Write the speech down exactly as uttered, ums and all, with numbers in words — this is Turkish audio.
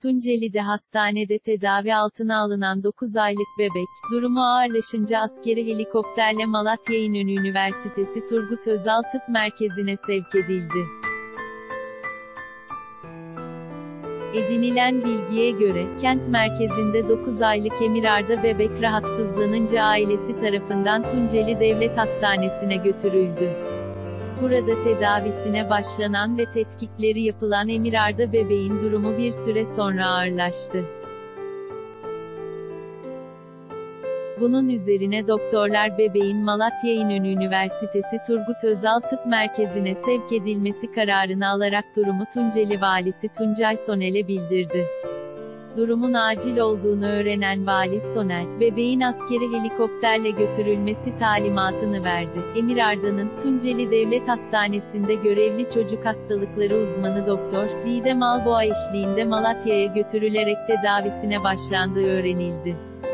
Tunceli'de hastanede tedavi altına alınan dokuz aylık bebek, durumu ağırlaşınca askeri helikopterle Malatya İnönü Üniversitesi Turgut Özal Tıp Merkezi'ne sevk edildi. Edinilen bilgiye göre, kent merkezinde dokuz aylık Emir Arda bebek rahatsızlanınca ailesi tarafından Tunceli Devlet Hastanesi'ne götürüldü. Burada tedavisine başlanan ve tetkikleri yapılan Emir Arda bebeğin durumu bir süre sonra ağırlaştı. Bunun üzerine doktorlar bebeğin Malatya İnönü Üniversitesi Turgut Özal Tıp Merkezi'ne sevk edilmesi kararını alarak durumu Tunceli Valisi Tuncay Sonel'e bildirdi. Durumun acil olduğunu öğrenen Vali Sonel, bebeğin askeri helikopterle götürülmesi talimatını verdi. Emir Arda'nın, Tunceli Devlet Hastanesi'nde görevli çocuk hastalıkları uzmanı Doktor Didem Alboğa eşliğinde Malatya'ya götürülerek tedavisine başlandığı öğrenildi.